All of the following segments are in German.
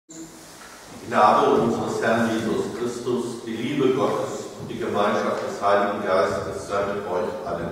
Die Gnade unseres Herrn Jesus Christus, die Liebe Gottes und die Gemeinschaft des Heiligen Geistes sei mit euch allen.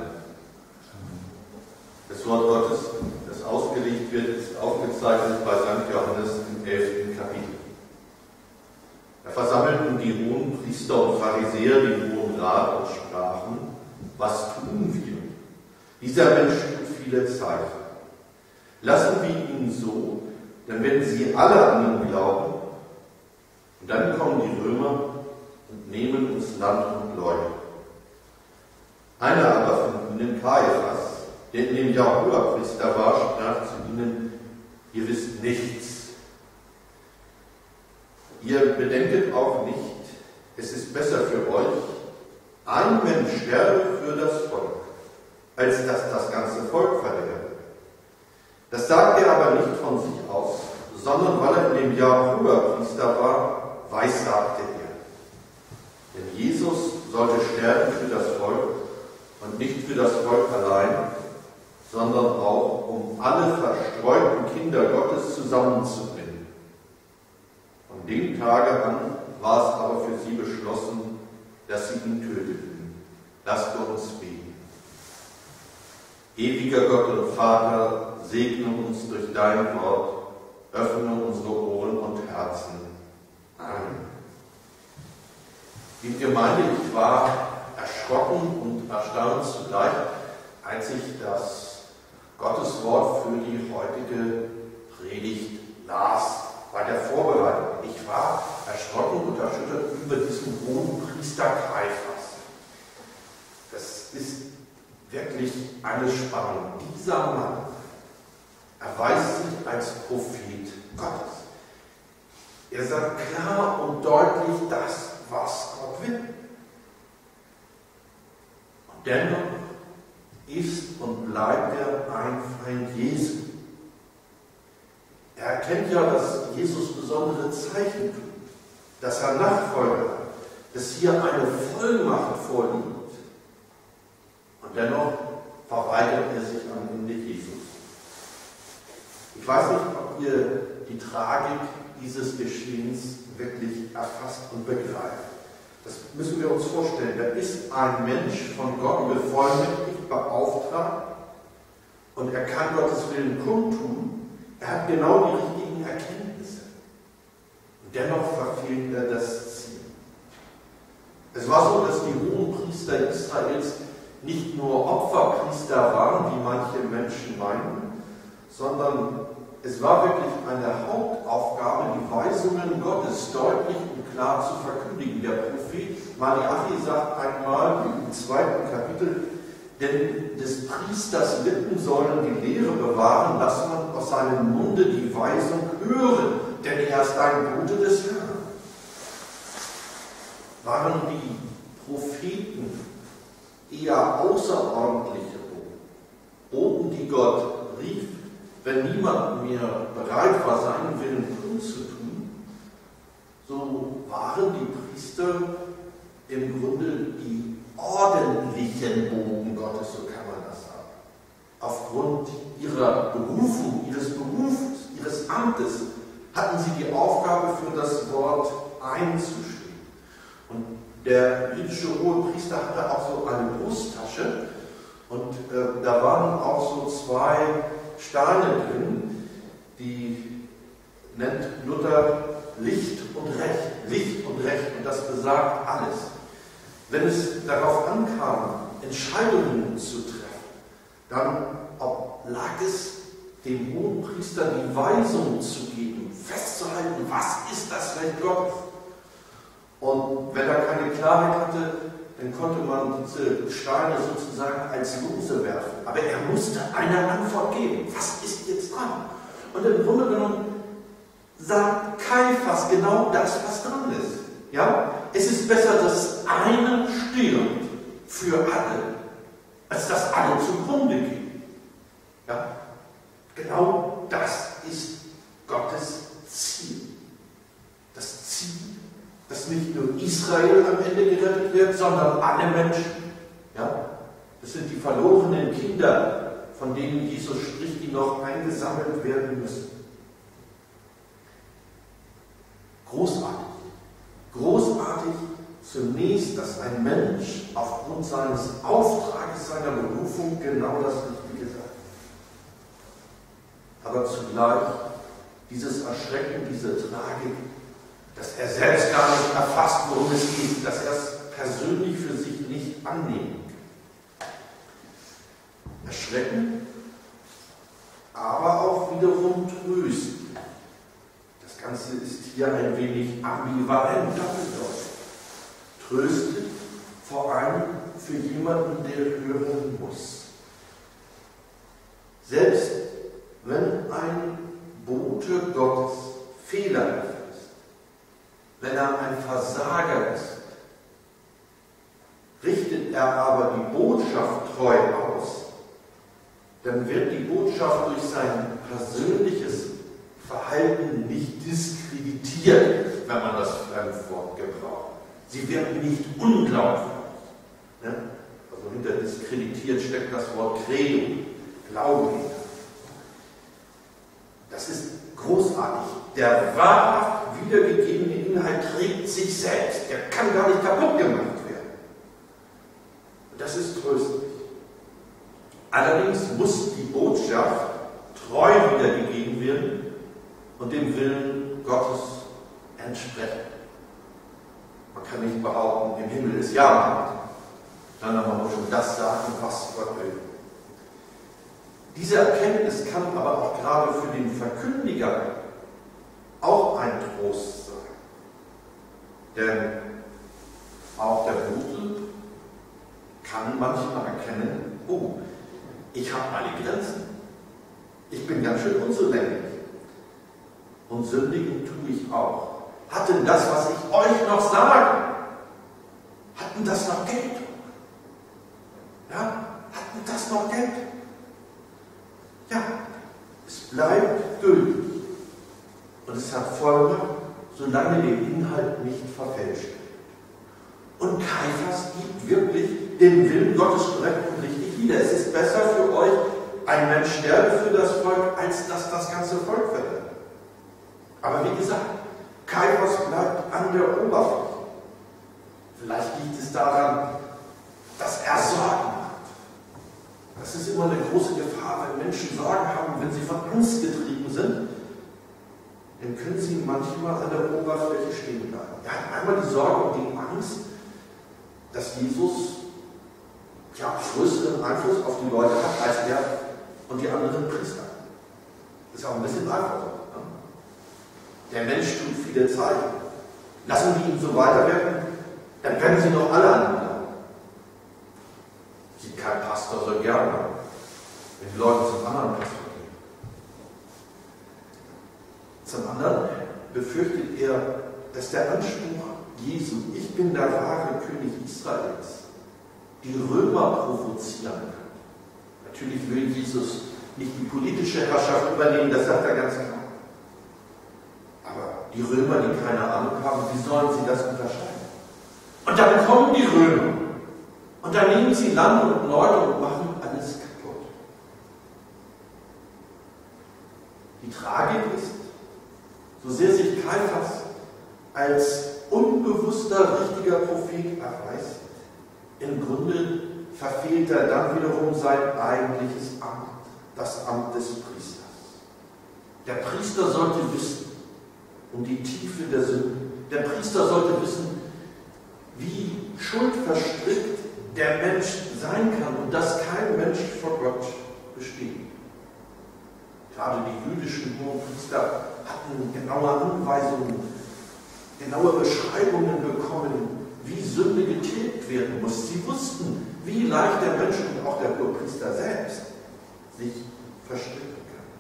Das Wort Gottes, das ausgelegt wird, ist aufgezeichnet bei St. Johannes im 11. Kapitel. Da versammelten die hohen Priester und Pharisäer den Hohen Rat und sprachen: Was tun wir? Dieser Mensch tut viele Zeichen. Lassen wir ihn so, denn wenn sie alle an ihn glauben, und dann kommen die Römer und nehmen uns Land und Leute. Einer aber von ihnen, Kaiphas, der in dem Jahr Hohepriester war, sprach zu ihnen: Ihr wisst nichts. Ihr bedenket auch nicht, es ist besser für euch, ein Mensch sterbe für das Volk, als dass das ganze Volk verderbe. Das sagt er aber nicht von sich aus, sondern weil er in dem Jahr Hohepriester war, weissagte er. Denn Jesus sollte sterben für das Volk und nicht für das Volk allein, sondern auch um alle verstreuten Kinder Gottes zusammenzubringen. Von dem Tage an war es aber für sie beschlossen, dass sie ihn töteten. Lasst uns beten. Ewiger Gott und Vater, segne uns durch dein Wort, öffne unsere Ohren und Herzen. Amen. Liebe Gemeinde, ich war erschrocken und erstaunt zugleich, als ich das Gotteswort für die heutige Predigt las, bei der Vorbereitung. Ich war erschrocken und erschüttert über diesen hohen Priester Kaiphas. Das ist wirklich eine Spannung. Dieser Mann erweist sich als Prophet Gottes. Er sagt klar und deutlich das, was Gott will. Und dennoch ist und bleibt er ein Feind Jesu. Er erkennt ja, dass Jesus besondere Zeichen tut, dass er Nachfolger hat, dass hier eine Vollmacht vorliegt. Und dennoch verweigert er sich am Ende Jesus. Ich weiß nicht, ob ihr die Tragik dieses Geschehens wirklich erfasst und begreift. Das müssen wir uns vorstellen. Da ist ein Mensch von Gott bevollmächtigt, beauftragt, und er kann Gottes Willen kundtun. Er hat genau die richtigen Erkenntnisse. Und dennoch verfehlt er das Ziel. Es war so, dass die hohen Priester Israels nicht nur Opferpriester waren, wie manche Menschen meinen, sondern es war wirklich eine Hauptaufgabe, die Weisungen Gottes deutlich und klar zu verkündigen. Der Prophet Malachi sagt einmal im 2. Kapitel: Denn des Priesters Lippen sollen die Lehre bewahren, dass man aus seinem Munde die Weisung höre, denn er ist ein Bote des Herrn. Waren die Propheten eher außerordentliche Boten, die Gott rief, wenn niemand mehr bereit war, seinen Willen kundzutun, so waren die Priester im Grunde die ordentlichen Boten Gottes, so kann man das sagen. Aufgrund ihrer Berufung, ihres Berufes, ihres Amtes hatten sie die Aufgabe, für das Wort einzustehen. Und der jüdische Hohepriester hatte auch so eine Brusttasche, und da waren auch so zwei Steine drin, die nennt Luther Licht und Recht. Licht und Recht, und das besagt alles. Wenn es darauf ankam, Entscheidungen zu treffen, dann oblag es dem Hohenpriester, die Weisung zu geben, festzuhalten, was ist das Recht Gottes. Und wenn er keine Klarheit hatte, dann konnte man diese Steine sozusagen als Lose werfen. Aber er musste eine Antwort geben. Was ist jetzt dran? Und im Grunde genommen sagt Kaiphas genau das, was dran ist. Ja? Es ist besser, dass einer stirbt für alle, als dass alle zugrunde gehen. Ja? Genau das ist Gottes Ziel. Das Ziel, dass nicht nur Israel am Ende gerettet wird, sondern alle Menschen. Ja? Das sind die verlorenen Kinder, von denen Jesus spricht, die noch eingesammelt werden müssen. Großartig. Großartig zunächst, dass ein Mensch aufgrund seines Auftrages, seiner Berufung genau das Richtige sagt. Aber zugleich dieses Erschrecken, diese Tragik, dass er selbst gar nicht erfasst, worum es geht, dass er es persönlich für sich nicht annehmen kann. Erschrecken, aber auch wiederum trösten. Das Ganze ist hier ein wenig ambivalent doppeldeutig. Tröstet vor allem für jemanden, der hören muss. Selbst wenn ein Bote Gottes fehlerhaft ist, wenn er ein Versager ist, richtet er aber die Botschaft treu aus, dann wird die Botschaft durch sein persönliches Verhalten nicht diskreditiert, wenn man das Fremdwort gebraucht. Sie wird nicht unglaubwürdig. Ne? Also hinter diskreditiert steckt das Wort Credo, Glauben. Das ist großartig. Der wahrhaft wiedergegebene Inhalt trägt sich selbst. Der kann gar nicht kaputt gemacht werden. Das ist tröstlich. Allerdings muss die Botschaft treu wiedergegeben werden und dem Willen Gottes entsprechen. Man kann nicht behaupten, im Himmel ist Jahrmarkt, sondern man muss schon das sagen, was Gott will. Diese Erkenntnis kann aber auch gerade für den Verkündiger auch ein Trost sein. Denn auch der Bote kann manchmal erkennen, oh, ich habe meine Grenzen. Ich bin ganz schön unzulänglich. Und sündigen tue ich auch. Hat denn das, was ich euch noch sage, hat denn das noch Geltung? Ja, hat denn das noch Geltung? Ja, es bleibt gültig. Und es hat Folge, solange der Inhalt nicht verfälscht wird. Und Kaiphas gibt wirklich den Willen Gottes korrekt und richtig wieder. Es ist besser für euch, ein Mensch sterbe für das Volk, als dass das ganze Volk verliert. Aber wie gesagt, Kaiphas bleibt an der Oberfläche. Vielleicht liegt es daran, dass er Sorgen hat. Das ist immer eine große Gefahr, wenn Menschen Sorgen haben, wenn sie von Angst getrieben sind, dann können sie manchmal an der Oberfläche stehen bleiben. Er hat einmal die Sorge und die Angst, dass Jesus größeren Einfluss auf die Leute hat als er und die anderen Priester. Das ist auch ein bisschen einfach so. Ne? Der Mensch tut viele Zeichen. Lassen wir ihn so weiterwirken, dann werden sie doch alle an ihn glauben. Sieht kein Pastor so gerne, wenn die Leute zum anderen Pastor gehen. Zum anderen befürchtet er, dass der Anspruch Jesu, ich bin der wahre König Israels, die Römer provozieren kann. Natürlich will Jesus nicht die politische Herrschaft übernehmen, das sagt er ganz klar. Aber die Römer, die keine Ahnung haben, wie sollen sie das unterscheiden? Und dann kommen die Römer und dann nehmen sie Land und Leute und machen alles kaputt. Die Tragik ist, so sehr sich Kaiphas als unbewusster, richtiger Prophet erweist, im Grunde verfehlt er dann wiederum sein eigentliches Amt, das Amt des Priesters. Der Priester sollte wissen um die Tiefe der Sünde. Der Priester sollte wissen, wie schuldverstrickt der Mensch sein kann und dass kein Mensch vor Gott besteht. Gerade die jüdischen Hohenpriester hatten genaue Anweisungen, genaue Beschreibungen bekommen, wie Sünde getilgt werden muss. Sie wussten, wie leicht der Mensch und auch der Hohepriester selbst sich verstricken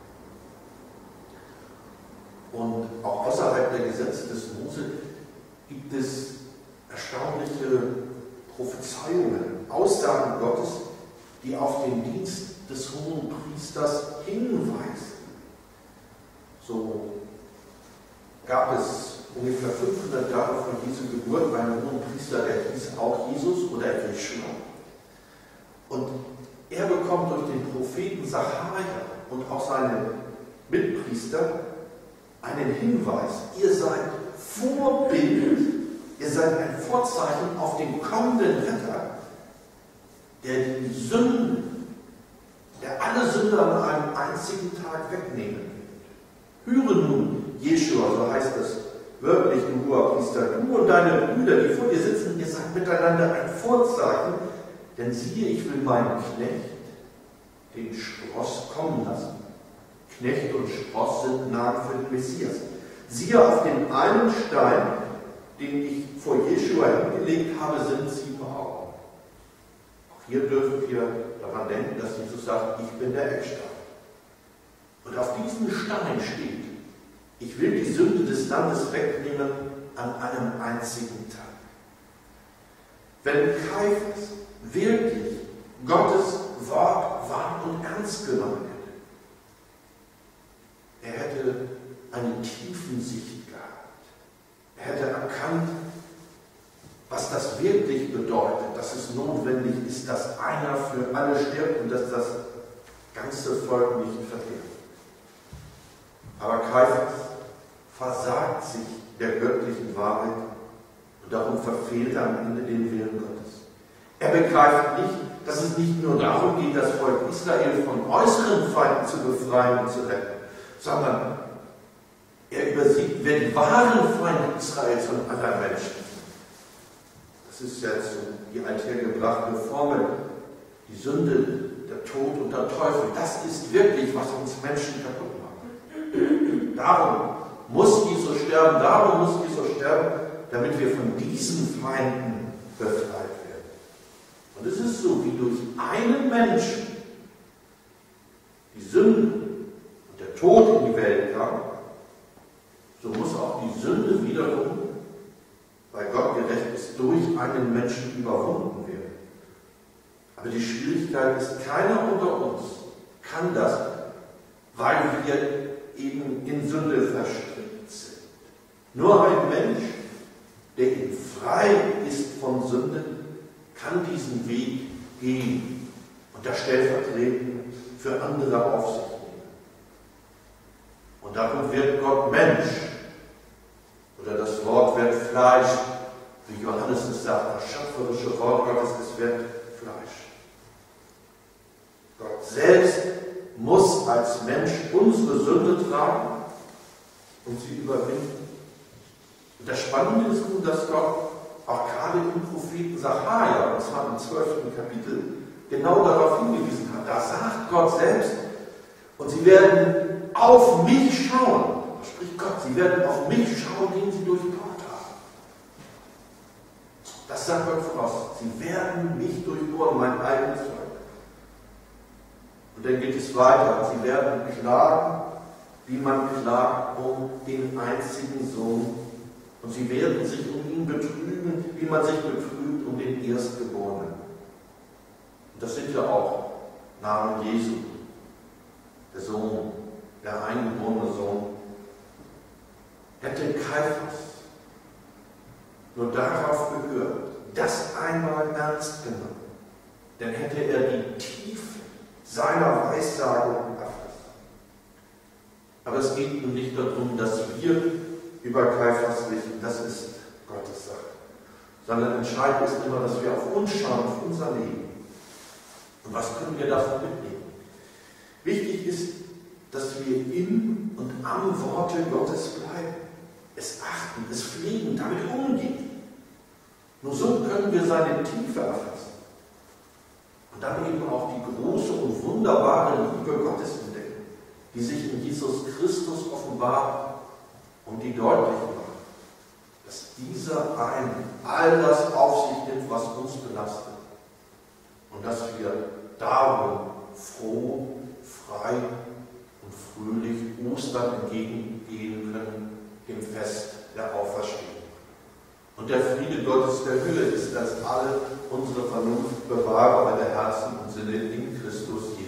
kann. Und auch außerhalb der Gesetze des Mose gibt es erstaunliche Prophezeiungen, Aussagen Gottes, die auf den Dienst des Hohenpriesters hinweisen. So gab es ungefähr 500 Jahre von Jesu Geburt einen Hohenpriester, der hieß auch Jesus oder Jeschua. Und er bekommt durch den Propheten Sacharja und auch seine Mitpriester einen Hinweis: Ihr seid Vorbild, ihr seid ein Vorzeichen auf den kommenden Retter, der die Sünden, der alle Sünder an einem einzigen Tag wegnehmen wird. Höre nun, Jeschua, so heißt es wörtlich im Hohepriester, du und deine Brüder, die vor dir sitzen, ihr seid miteinander ein Vorzeichen, denn siehe, ich will meinen Knecht, den Spross, kommen lassen. Knecht und Spross sind Namen für den Messias. Siehe, auf den einen Stein, den ich vor Jeschua hingelegt habe, sind 7 Augen. Auch hier dürfen wir daran denken, dass Jesus sagt, ich bin der Eckstein. Und auf diesem Stein steht, ich will die Sünde des Landes wegnehmen an einem einzigen Tag. Wenn Kaiphas wirklich Gottes Wort wahr und ernst genommen hätte, er hätte eine Tiefensicht gehabt. Er hätte erkannt, was das wirklich bedeutet, dass es notwendig ist, dass einer für alle stirbt und dass das ganze Volk nicht verdirbt. Aber Kaiphas versagt sich der göttlichen Wahrheit und darum verfehlt er am Ende den Willen Gottes. Er begreift nicht, dass es nicht nur darum geht, das Volk Israel von äußeren Feinden zu befreien und zu retten, sondern er übersieht, wer die wahren Feinde Israels und aller Menschen sind. Das ist jetzt so die althergebrachte Formel, die Sünde, der Tod und der Teufel. Das ist wirklich, was uns Menschen kaputt macht. Darum muss Jesus sterben, damit wir von diesen Feinden befreit werden. Und es ist so, wie durch einen Menschen die Sünde und der Tod in die Welt kam, so muss auch die Sünde wiederum, weil Gott gerecht ist, durch einen Menschen überwunden werden. Aber die Schwierigkeit ist, keiner unter uns kann das, weil wir eben in Sünde verstrickt sind. Nur ein Mensch, der eben frei ist von Sünde, kann diesen Weg gehen und das stellvertretend für andere auf sich nehmen. Und darum wird Gott Mensch, oder das Wort wird Fleisch, wie Johannes es sagt, das schöpferische Wort Gottes, es wird Fleisch. Gott selbst muss als Mensch unsere Sünde tragen und sie überwinden. Und das Spannende ist nun, dass Gott auch gerade im Propheten Sacharja, und zwar im 12. Kapitel, genau darauf hingewiesen hat. Da sagt Gott selbst, und sie werden auf mich schauen, da spricht Gott, sie werden auf mich schauen, den sie durchbohrt haben. Das sagt Gott voraus. Sie werden mich durchbohren, mein eigenes Volk. Und dann geht es weiter. Sie werden klagen, wie man klagt um den einzigen Sohn. Und sie werden sich um ihn betrügen, wie man sich betrügt um den Erstgeborenen. Und das sind ja auch Namen Jesu. Der Sohn, der eingeborene Sohn. Hätte Kaiphas nur darauf gehört, das einmal ernst genommen, dann hätte er die Tiefe seiner Weissagung erfasst. Aber es geht nun nicht darum, dass wir über Kaiphas richten, das ist Gottes Sache. Sondern entscheidend ist immer, dass wir auf uns schauen, auf unser Leben. Und was können wir davon mitnehmen? Wichtig ist, dass wir in und am Worte Gottes bleiben, es achten, es pflegen, damit umgehen. Nur so können wir seine Tiefe erfassen. Und dann eben auch die große und wunderbare Liebe Gottes entdecken, die sich in Jesus Christus offenbart und die deutlich macht, dass dieser eine all das auf sich nimmt, was uns belastet. Und dass wir darum froh, frei und fröhlich Ostern entgegengehen können, dem Fest der Auferstehung. Und der Friede Gottes der Höhe ist, dass alle unsere Vernunft bewahre, alle Herzen und Sinne in Christus Jesus.